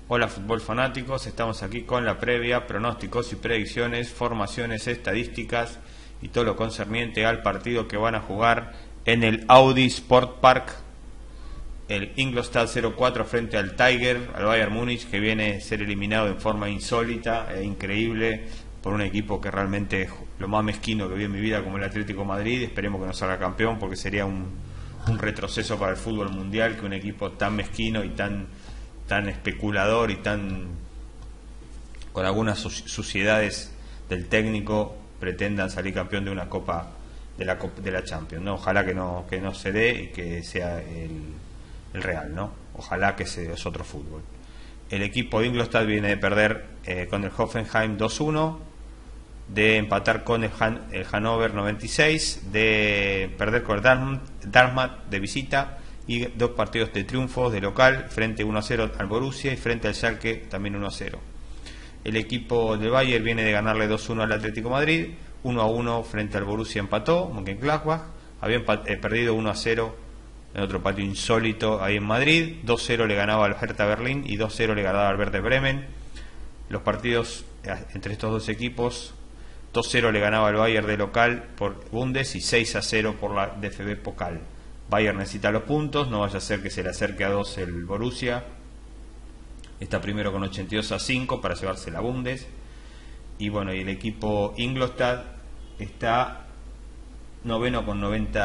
Hola fútbol fanáticos, estamos aquí con la previa, pronósticos y predicciones, formaciones, estadísticas y todo lo concerniente al partido que van a jugar en el Audi Sport Park, el Ingolstadt 04 frente al Tiger, al Bayern Múnich, que viene a ser eliminado en forma insólita e increíble por un equipo que realmente es lo más mezquino que vi en mi vida, como el Atlético de Madrid. Esperemos que no salga campeón, porque sería un retroceso para el fútbol mundial que un equipo tan mezquino y tan especulador y tan con algunas suciedades del técnico pretendan salir campeón de una copa de la Champions, ¿no? Ojalá que no se dé y que sea el real, ¿no? Ojalá que es otro fútbol. El equipo de Ingolstadt viene de perder con el Hoffenheim 2-1, de empatar con el Hannover 96, de perder con el Darmstadt de visita y 2 partidos de triunfos de local, frente 1-0 al Borussia y frente al Schalke también 1-0. El equipo del Bayern viene de ganarle 2-1 al Atlético de Madrid, 1-1 frente al Borussia empató, Mönchengladbach, habían perdido 1-0 en otro partido insólito ahí en Madrid, 2-0 le ganaba al Hertha Berlín y 2-0 le ganaba al Werder Bremen. Los partidos entre estos dos equipos, 2-0 le ganaba al Bayern de local por Bundes y 6-0 por la DFB Pokal. Bayern necesita los puntos, no vaya a ser que se le acerque a 2 el Borussia. Está primero con 82-5 para llevarse la Bundes. Y bueno, y el equipo Ingolstadt está noveno con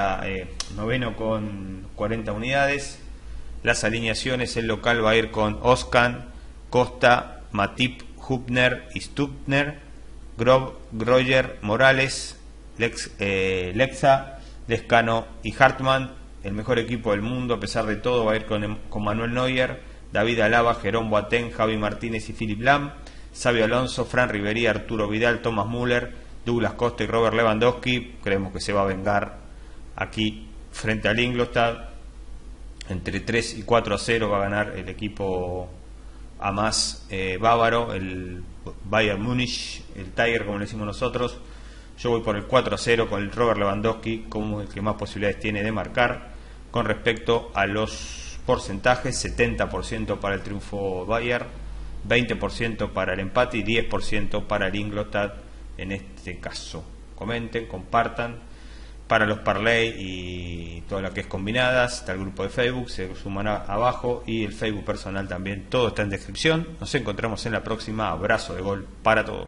40 unidades. Las alineaciones: el local va a ir con Oskan, Costa, Matip, Hübner y Stubner, Groyer, Morales, Lexa, Lescano y Hartmann. El mejor equipo del mundo, a pesar de todo, va a ir con Manuel Neuer, David Alaba, Jerome Boateng, Javi Martínez y Philipp Lahm, Xabi Alonso, Fran Riveri, Arturo Vidal, Thomas Müller, Douglas Costa y Robert Lewandowski. Creemos que se va a vengar aquí frente al Ingolstadt. Entre 3 y 4-0 va a ganar el equipo a más bávaro, el Bayern Múnich, el Tiger como le decimos nosotros. Yo voy por el 4-0 con el Robert Lewandowski como el que más posibilidades tiene de marcar. Con respecto a los porcentajes, 70% para el triunfo Bayern, 20% para el empate y 10% para el Ingolstadt en este caso. Comenten, compartan. Para los parlay y toda la que es combinadas está el grupo de Facebook, se sumará abajo, y el Facebook personal también. Todo está en descripción. Nos encontramos en la próxima. Abrazo de gol para todos.